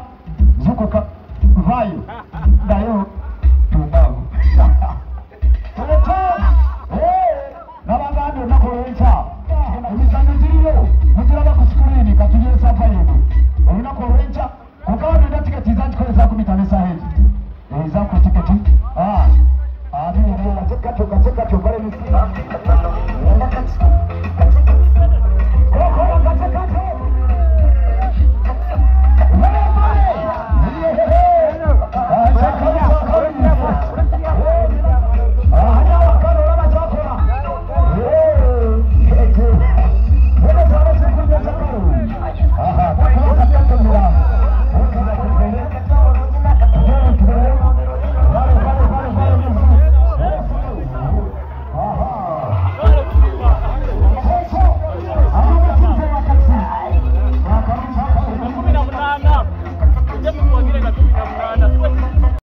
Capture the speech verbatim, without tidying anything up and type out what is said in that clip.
zukuka vayo dayo tubavu Tuleta eh nabangano nakorencha imizanyo ziriyo mugira bakusikulini katuye safa yedu Olina korencha kukawa nenda tiketi zanji kole za kumitane sahihi Eh za ku tiketi ah ah ni ndio cheka choka cheka chokale ni